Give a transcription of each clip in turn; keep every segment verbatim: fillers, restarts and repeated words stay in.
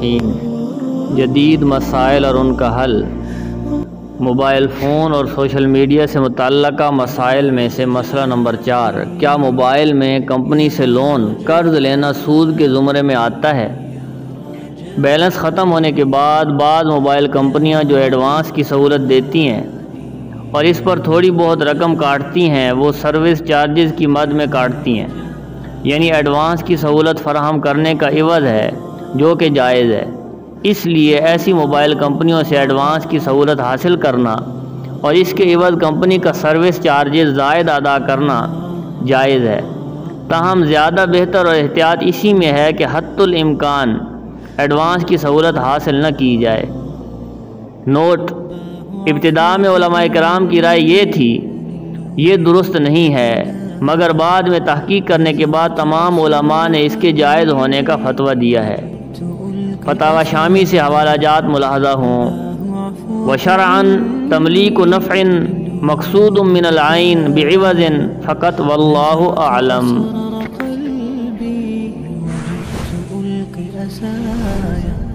الرحیم۔ جدید مسائل اور ان کا حل۔ موبائل فون اور سوشل میڈیا سے متعلقہ مسائل میں سے مسئلہ نمبر چار، کیا موبائل میں کمپنی سے لون قرض لینا سود کے زمرے میں آتا ہے؟ بیلنس ختم ہونے کے بعد بعض موبائل کمپنیاں جو ایڈوانس کی سہولت دیتی ہیں اور اس پر تھوڑی بہت رقم کاٹتی ہیں، وہ سروس چارجز کی مد میں کاٹتی ہیں، یعنی ایڈوانس کی سہولت فراہم کرنے کا عوض ہے، جو کہ جائز ہے۔ اس لیے ایسی موبائل کمپنیوں سے ایڈوانس کی سہولت حاصل کرنا اور اس کے عوض کمپنی کا سروس چارجز زائد ادا کرنا جائز ہے۔ تاہم زیادہ بہتر اور احتیاط اسی میں ہے کہ حتی الامکان ایڈوانس کی سہولت حاصل نہ کی جائے۔ نوٹ: ابتداء میں علماء کرام کی رائے یہ تھی یہ درست نہیں ہے، مگر بعد میں تحقیق کرنے کے بعد تمام علماء نے اس کے جائز ہونے کا فتویٰ دیا ہے۔ فتاوی شامی سے حوالہ جات ملاحظہ ہوں۔ وشرعاً تملیک نفع مقصود من العین بعوض فقط واللہ اعلم۔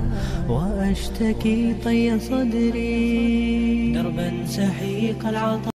واشتكي طي صدري دربا سحيق العطاء